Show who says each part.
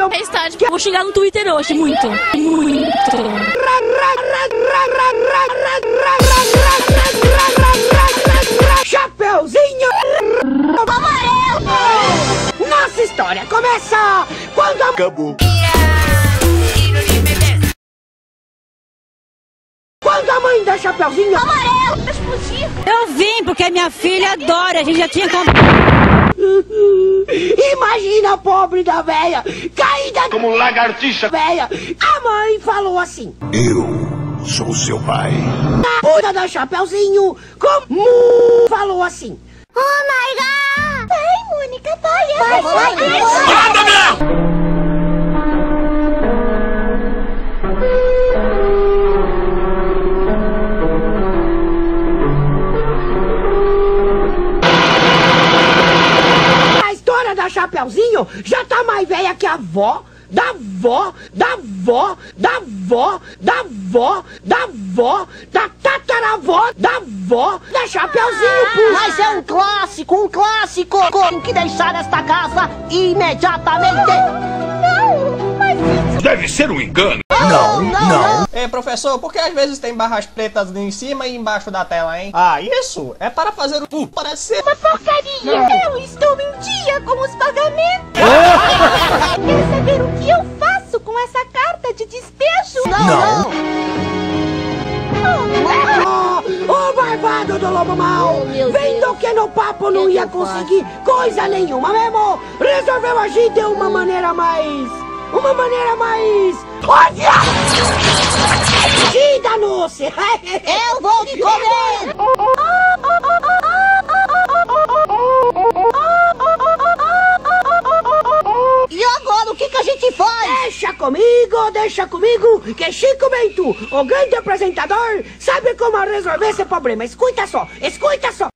Speaker 1: meu...
Speaker 2: É tarde, vou xingar no Twitter hoje, muito.
Speaker 1: Chapeuzinho amarelo! Nossa história começa quando a...
Speaker 3: Acabou.
Speaker 1: Quando a mãe da Chapeuzinho amarelo explodir.
Speaker 4: Eu vim porque minha filha adora, a gente já tinha comprado.
Speaker 1: Imagina a pobre da véia caída
Speaker 3: Como lagartixa.
Speaker 1: véia. A mãe falou assim:
Speaker 3: Eu sou seu pai.
Speaker 1: a puta da Chapeuzinho como falou assim:
Speaker 5: Oh my god! Vai, Mônica, vai!
Speaker 1: A história da Chapeuzinho já tá mais velha que a avó, da avó, da avó, da avó, da avó, da avó, da tataravó, da avó, da Chapeuzinho, puxa.
Speaker 6: Mas é um clássico, Tem que deixar esta casa imediatamente.
Speaker 5: Não, mas isso...
Speaker 3: Deve ser um engano.
Speaker 6: Não.
Speaker 7: Ei, professor, por que às vezes tem barras pretas em cima e embaixo da tela, hein? Ah, isso é para fazer o parecer
Speaker 5: Uma porcaria! Eu estou em dia com os pagamentos! Quer saber o que eu faço com essa carta de despejo?
Speaker 6: Não.
Speaker 1: Ô barbado do lobo mal!
Speaker 5: Oh, meu
Speaker 1: Vendo
Speaker 5: Deus.
Speaker 1: que no papo não ia conseguir coisa nenhuma mesmo! Resolveu agir de uma maneira mais... Olha! E danou-se!
Speaker 6: Eu vou te comer. E agora, o que a gente faz?
Speaker 1: Deixa comigo, que Chico Bento, o grande apresentador, sabe como resolver esse problema. Escuta só!